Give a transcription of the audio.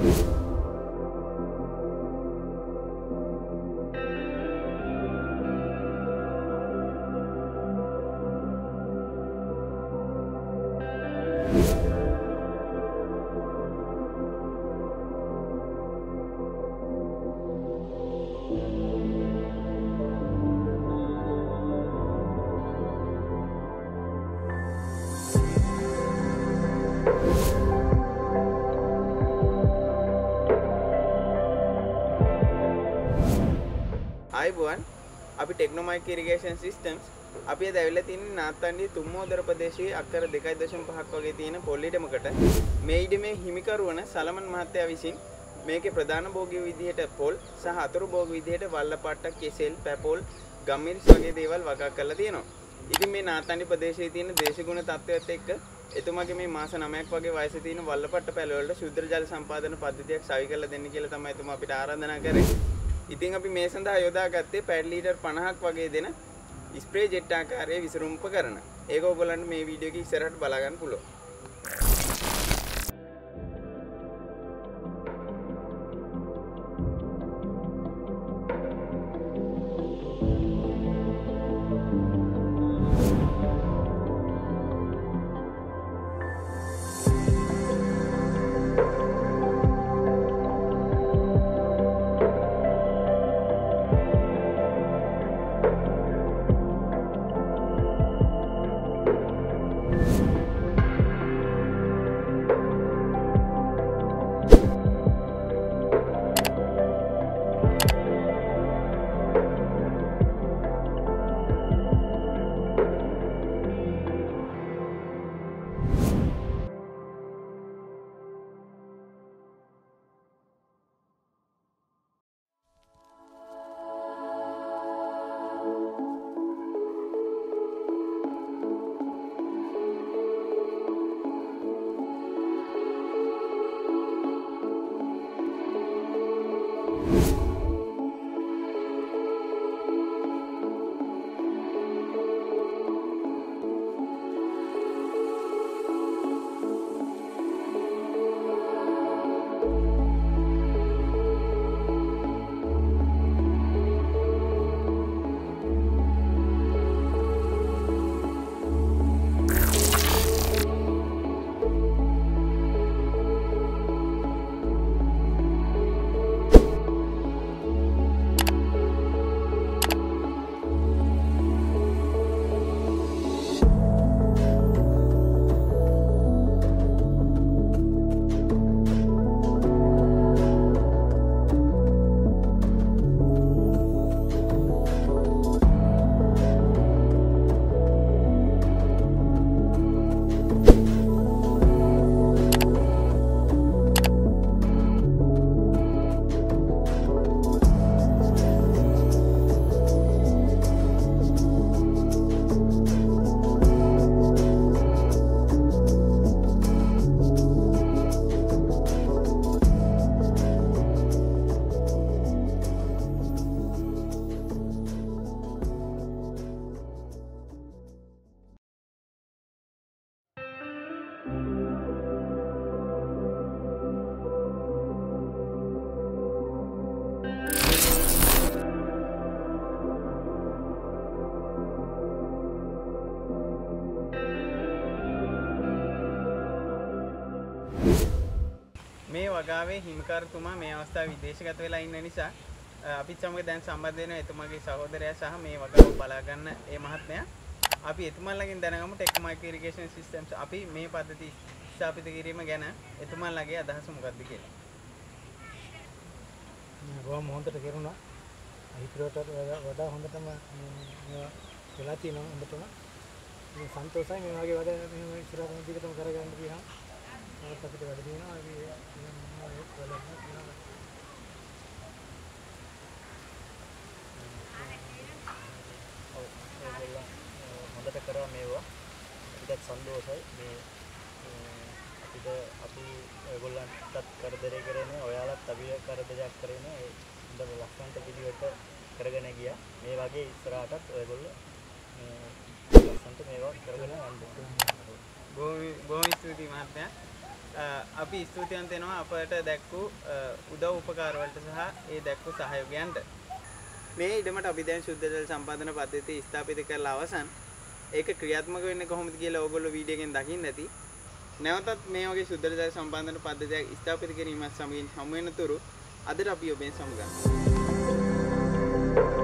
आयुबुवन अभी टेक्नोमाइक irrigation systems අපි අද ඇවිල්ලා තින්නේ නාත්තන්ඩිය තුම්මෝදර ප්‍රදේශයේ අක්කර 2.5 වගේ තියෙන පොල්ලිඩමකට මේ ඉඩමේ හිමිකරු වන සලමන් මහත්තයා විසින් මේකේ ප්‍රධාන භෝගිය විදිහට පොල් සහ අතුරු භෝග විදිහට වල්ලපට්ට කෙසෙල් පැපොල් ගම්මිරිස් වගේ දේවල් වගා කරලා තියෙනවා. ඉතින් මේ නාත්තන්ඩි ප්‍රදේශයේ තියෙන දේශගුණ තත්ත්වයත් එක්ක එතුමාගේ මේ මාස 9ක් වගේ වයසේ තියෙන වල්ලපට්ට පැල වලට ශුද්ධ ජල සම්පාදන පද්ධතියක් සවි කරලා දෙන්න කියලා තමයි එතුමා අපිට ආරාධනා කරේ. ඉතින් අපි මේ සඳහා යොදාගත්තේ පැඩ් ලීටර් 50ක් වගේ දෙන ස්ප්‍රේ ජෙට් ආකාරයේ විසරුම් උපකරණ. ඒක ඔයගොල්ලන්ට මේ වීඩියෝ එකේ ඉස්සරහට බලා ගන්න පුළුවන්. මේ වගාවේ හිමිකාරතුමා මේ අවස්ථාවේ විදේශගත වෙලා ඉන්න නිසා අපිත් සමග දැන් සම්බන්ධ වෙනවා එතුමාගේ සහෝදරයා සහ මේ වගාව බලා ගන්න ඒ මහත්මයා. අපි එතුමාලගෙන් දැනගමු ටෙක්නෝමායික් ඉරිගේෂන් සිස්ටම්ස් අපි මේ පද්ධති ස්ථාපිත කිරීම ගැන එතුමාලගේ අදහස මොකක්ද කියලා. ගොම හොඳට කරුණා. හිතට වඩා හොඳටම වෙලා තියෙනවා හොඳටම. මේ සන්තෝෂයි මේ වගේ වැඩ මෙහෙම ඉස්සරහට දිගටම කරගන්න කියනවා. අපිට වැඩ දිනවා හොඳට කරා මේවා අපිට සන්තෝෂයි මේ අපිට අපි ඔයගොල්ලන්ටත් කරදරේ කරන්නේ ඔයාලත් අපිට කරදරයක් කරන්නේ හොඳ ලස්සනට පිළිවෙත කරගෙන ගියා මේ වගේ ඉස්සරහටත් ඔයගොල්ලෝ ලස්සනට මේවා කරගෙන යන්න. බොහොම ස්තුතියි මහත්මයා. අපි ස්තුතිවන්ත වෙනවා අපට දැක්වූ උදව් උපකාර වලට සහ ඒ දැක්වූ සහයෝගයන්ට. මේ ඉඩමට අපි දැන් ශුද්ධ ජල සම්පාදන පද්ධතිය ස්ථාපිත කරලා අවසන්. ඒක ක්‍රියාත්මක වෙන්නේ කොහොමද කියලා ඕගොල්ලෝ වීඩියෝ එකෙන් දකින්න ඇති. නැවතත් මේ වගේ ශුද්ධ ජල සම්පාදන පද්ධතියක් ස්ථාපිත කිරීමත් සමගින් හමු වෙනතුරු අදට අපි ඔබෙන් සමුගන්නවා.